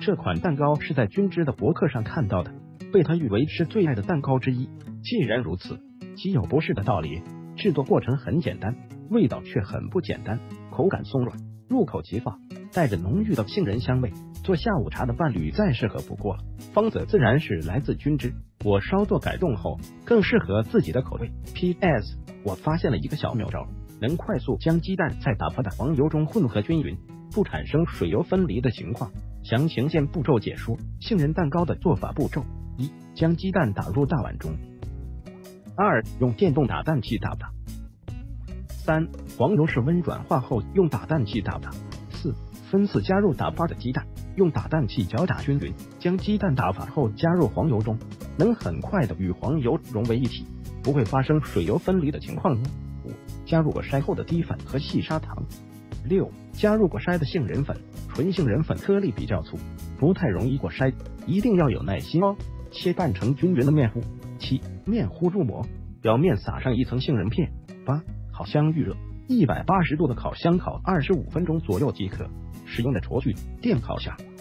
这款蛋糕是在君之的博客上看到的，被他誉为是最爱的蛋糕之一。既然如此，其有不是的道理。制作过程很简单，味道却很不简单，口感松软，入口即化，带着浓郁的杏仁香味，做下午茶的伴侣再适合不过了。方子自然是来自君之，我稍作改动后更适合自己的口味。PS 我发现了一个小妙招，能快速将鸡蛋在打发的黄油中混合均匀，不产生水油分离的情况。详情见步骤解说。杏仁蛋糕的做法步骤：一、将鸡蛋打入大碗中；二、用电动打蛋器打打；三、黄油室温软化后用打蛋器打打；四、分次加入打发的鸡蛋，用打蛋器搅打均匀，将鸡蛋打发后加入黄油中，能很快的与黄油融为一体，不会发生水油分离的情况。五、加入过筛后的低粉和细砂糖。六、加入过筛的杏仁粉，纯杏仁粉颗粒比较粗，不太容易过筛，一定要有耐心哦。切拌成均匀的面糊。七、面糊入模，表面撒上一层杏仁片。八、烤箱预热，180度的烤箱烤25分钟左右即可。使用的厨具电烤箱。